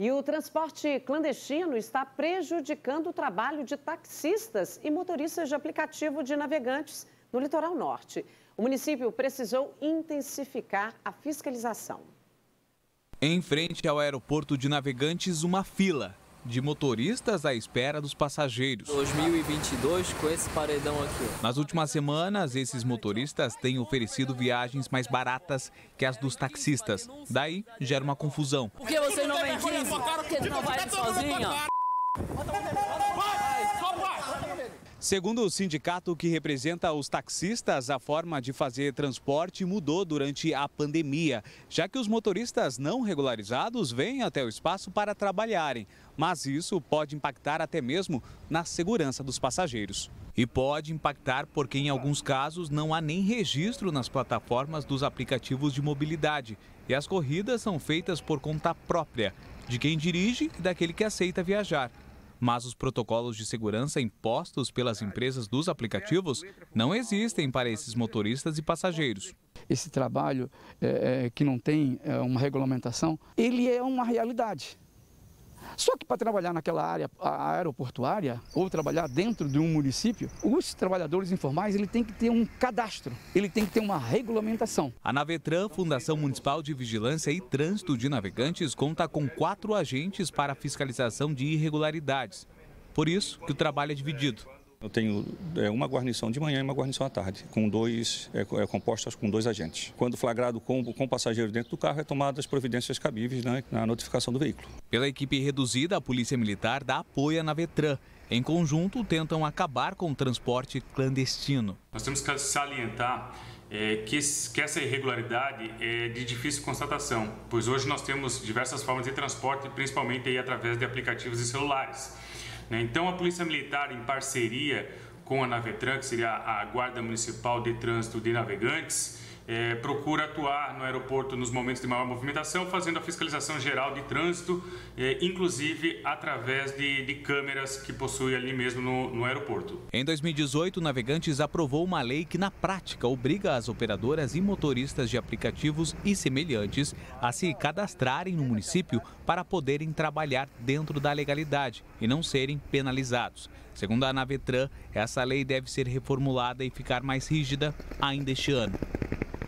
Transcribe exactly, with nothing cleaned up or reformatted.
E o transporte clandestino está prejudicando o trabalho de taxistas e motoristas de aplicativo de navegantes no litoral norte. O município precisou intensificar a fiscalização. Em frente ao aeroporto de Navegantes, uma fila de motoristas à espera dos passageiros. dois mil e vinte e dois com esse paredão aqui. Nas últimas semanas, esses motoristas têm oferecido viagens mais baratas que as dos taxistas. Daí, gera uma confusão. Por que vocês não vêm quinze? Porque não vai sozinha? Segundo o sindicato que representa os taxistas, a forma de fazer transporte mudou durante a pandemia, já que os motoristas não regularizados vêm até o espaço para trabalharem. Mas isso pode impactar até mesmo na segurança dos passageiros. E pode impactar porque, em alguns casos, não há nem registro nas plataformas dos aplicativos de mobilidade. E as corridas são feitas por conta própria, de quem dirige e daquele que aceita viajar. Mas os protocolos de segurança impostos pelas empresas dos aplicativos não existem para esses motoristas e passageiros. Esse trabalho é, é, que não tem é, uma regulamentação, ele é uma realidade. Só que para trabalhar naquela área aeroportuária ou trabalhar dentro de um município, os trabalhadores informais ele tem que ter um cadastro, ele tem que ter uma regulamentação. A Navetran, Fundação Municipal de Vigilância e Trânsito de Navegantes, conta com quatro agentes para a fiscalização de irregularidades. Por isso que o trabalho é dividido. Eu tenho é, uma guarnição de manhã e uma guarnição à tarde, com dois, é, é, compostas com dois agentes. Quando flagrado com, com o passageiro dentro do carro, é tomadas as providências cabíveis, né, na notificação do veículo. Pela equipe reduzida, a Polícia Militar dá apoio à Navetran. Em conjunto, tentam acabar com o transporte clandestino. Nós temos que salientar é, que, esse, que essa irregularidade é de difícil constatação, pois hoje nós temos diversas formas de transporte, principalmente aí através de aplicativos e celulares. Então, a Polícia Militar, em parceria com a Navetran, que seria a Guarda Municipal de Trânsito de Navegantes, é, procura atuar no aeroporto nos momentos de maior movimentação, fazendo a fiscalização geral de trânsito, é, inclusive através de, de câmeras que possui ali mesmo no, no aeroporto. Em dois mil e dezoito, o Navegantes aprovou uma lei que, na prática, obriga as operadoras e motoristas de aplicativos e semelhantes a se cadastrarem no município para poderem trabalhar dentro da legalidade e não serem penalizados. Segundo a Navetran, essa lei deve ser reformulada e ficar mais rígida ainda este ano.